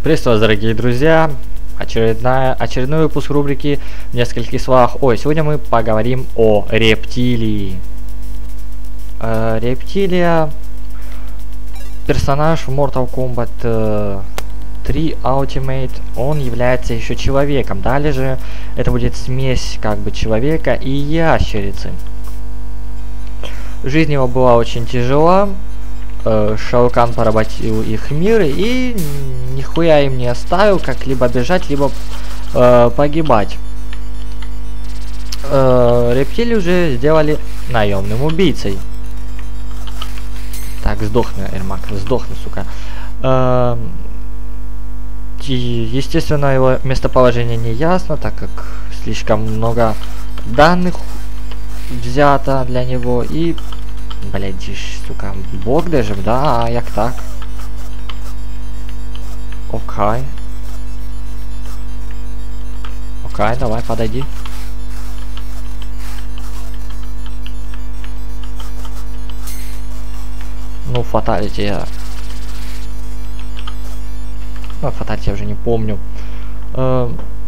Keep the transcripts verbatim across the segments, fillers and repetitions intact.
Приветствую вас, дорогие друзья! Очередная, очередной выпуск рубрики в нескольких словах. Ой, сегодня мы поговорим о рептилии. Э, рептилия персонаж в Mortal Kombat э, три Ultimate. Он является еще человеком. Далее же это будет смесь как бы человека и ящерицы. Жизнь его была очень тяжела. Шао Кан поработил их мир и нихуя им не оставил, как либо бежать, либо э, погибать. Э, рептилию уже сделали наемным убийцей. Так, сдохни, Эрмак, сдохни, сука. Э, и, естественно, его местоположение не ясно, так как слишком много данных взято для него и... Блять, сука, бог даже, да, як так. Окей. Окей, давай, подойди. Ну, фаталити я... Ну, фаталити я уже не помню. Э,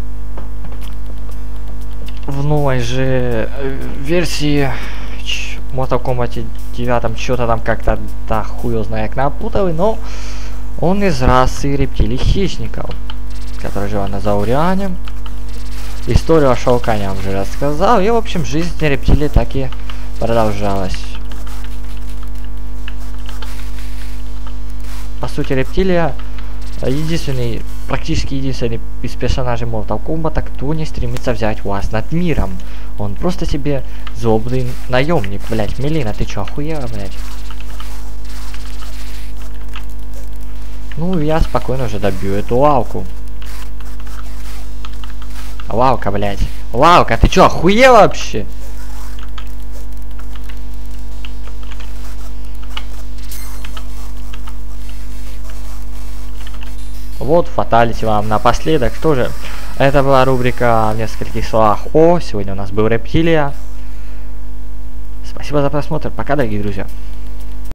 в новой же версии Mortal Kombat девять что-то там как-то, да, хуй знает, как напутали, но он из расы рептилий хищников, которые живут на Зауриане. Историю о Шао Кане я вам уже рассказал, и в общем жизнь рептилий так и продолжалась. По сути, рептилия единственный, практически единственный из персонажей Mortal Kombat, кто не стремится взять власть над миром. Он просто себе злобный наемник, блять. Мелина, ты чё, охуела, блять? Ну, я спокойно уже добью эту лавку. Лавка, блять. Лавка, ты чё, охуела вообще? Вот, фаталити вам напоследок. Что же, это была рубрика в нескольких словах о. Сегодня у нас был рептилия. Спасибо за просмотр. Пока, дорогие друзья.